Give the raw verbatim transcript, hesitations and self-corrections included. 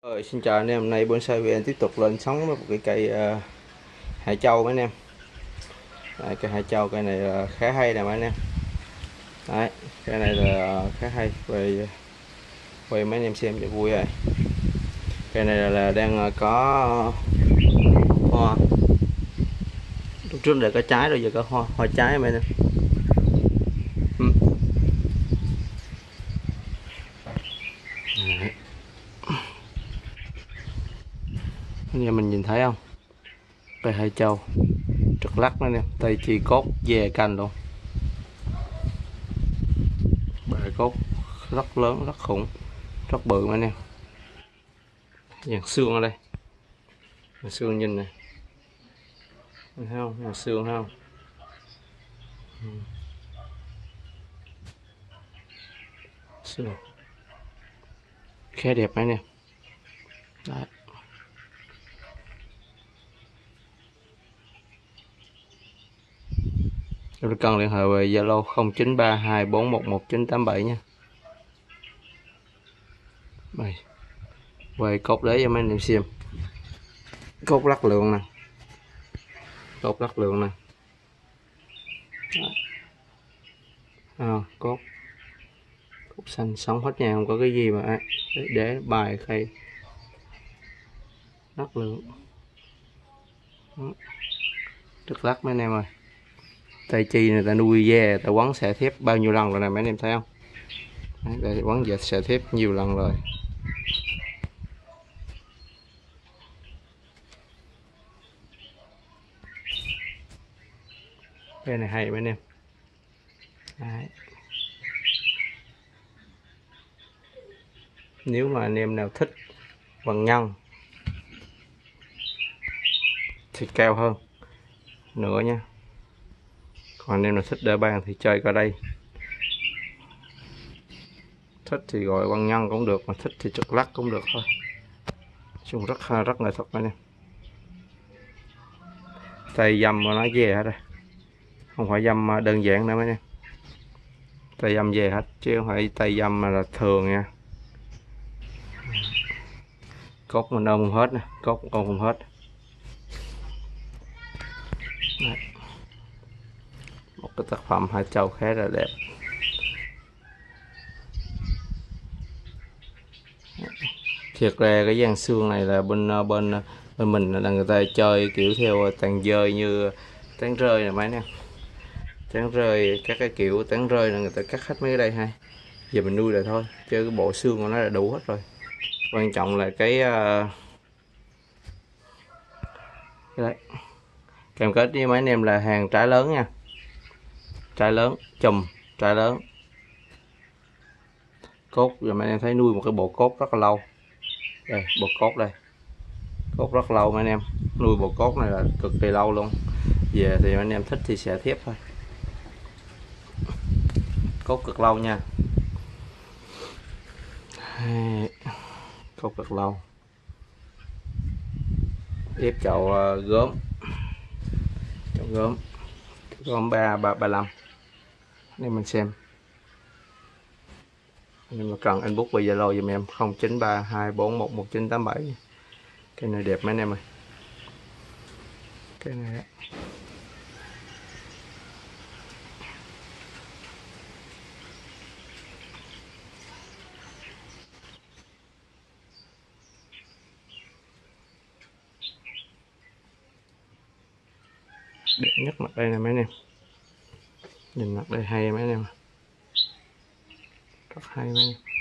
Rồi, xin chào anh em, hôm nay Bonsai vê en tiếp tục lên sóng với một cái cây uh, hải châu mấy anh em. Đấy, cây hải châu, cây này là khá hay nè mấy anh em. Đấy, cây này là khá hay, về quay mấy anh em xem cho vui rồi. Cây này là, là đang có hoa, lúc trước là có trái rồi giờ có hoa, hoa trái mấy anh em. Ừ. Đấy. Anh em mình nhìn thấy không? Cây hải châu trực lắc nữa nè, tay chi cốt về cành luôn, bề cốt rất lớn, rất khủng, rất bự mấy anh em. Dàn xương ở đây, dàn xương nhìn này, thấy không? Dàn xương thấy không? Ừ. Xương khá đẹp mấy anh em. Đấy. Tôi cần liên hệ về Zalo không chín ba hai bốn một một chín tám bảy nha. Đây. Về cột đế cho mấy anh em xem. Cốt lắc lượng nè. Cốt lắc lượng nè. À, cốt cốt xanh sống hết nha, không có cái gì mà để, để bài khay lắc lượng. Rất lắc mấy anh em ơi. Tay chi người ta nuôi ve, ta quấn xẻ thép bao nhiêu lần rồi nè mấy anh em thấy không? Đấy, đây quấn dệt xẻ thép nhiều lần rồi. Cái này hay mấy anh em. Đấy. Nếu mà anh em nào thích bằng nhân thì cao hơn nữa nha, còn anh em nào thích đỡ bàn thì chơi qua đây. Thích thì gọi bằng nhân cũng được, mà thích thì trực lắc cũng được thôi. Chung rất rất nghệ thuật anh em. Tay dâm mà nó về hết rồi, không phải dâm đơn giản nữa mấy em. Tay dâm về hết chứ không phải tay dâm mà là thường nha. Cốt mình ôm hết nè, cốt còn không hết. Đấy. Một cái tác phẩm hải châu khá là đẹp. Thiệt ra cái dàn xương này là bên bên bên mình là người ta chơi kiểu theo tàn dơi như tán rơi nè mấy nè. Tán rơi, các cái kiểu tán rơi là người ta cắt hết mấy cái đây ha. Giờ mình nuôi lại thôi, chứ cái bộ xương của nó là đủ hết rồi. Quan trọng là cái uh... đấy. Kèm kết với mấy anh em là hàng trái lớn nha. Trái lớn, chùm, trái lớn. Cốt, giờ mấy anh em thấy nuôi một cái bộ cốt rất là lâu. Đây, bộ cốt đây. Cốt rất lâu mấy anh em. Nuôi bộ cốt này là cực kỳ lâu luôn. Về thì mấy anh em thích thì sẽ tiếp thôi. Cốt cực lâu nha. Cốt cực lâu. Ép chậu uh, gốm. Chậu gốm. Gốm ba ba ba lăm. Để mình xem. Nhưng mà cần inbox về Zalo giùm em không chín ba hai bốn một một chín tám bảy. Cái này đẹp mấy anh em ơi. Cái này đó. Đẹp nhất mặt đây nè mấy anh em. Nhìn mặt đây hay mấy anh em. Rất hay mấy anh em.